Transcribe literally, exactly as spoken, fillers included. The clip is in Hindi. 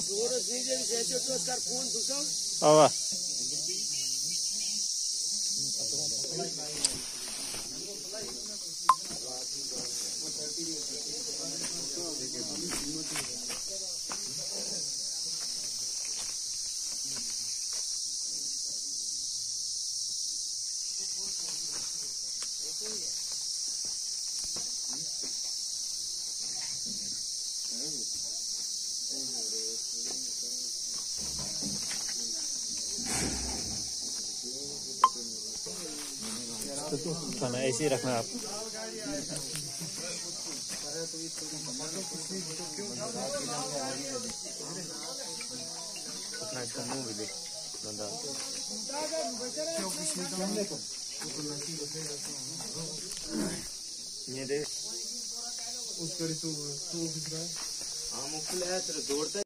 आवा तो खाना ऐसे ही रखना आप। अपना इसका मुंह भी देख बंदा ये देख उसको तो तो हाँ मुफ्त ले तेरे दौड़ता